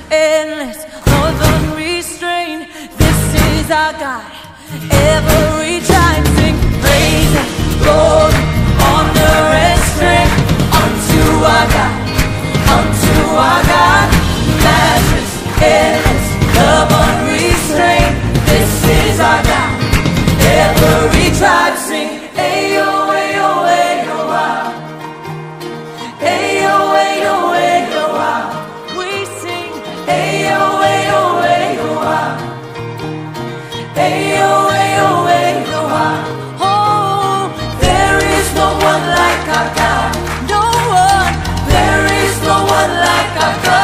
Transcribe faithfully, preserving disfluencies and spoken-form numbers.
endless, love unrestrained. This is our God. Every tribe sing praise and glory, honor and strength unto our God, unto our God. Matchless, endless, love unrestrained. This is our God. Every tribe sing ayo, ayo, ayo, wow. Ayo, ayo, ayo, wow. We sing ayo, ayo, ayo, wow. Ayo, ayo, ayo, wow. Oh, there is no one like our God. No one. There is no one like our God.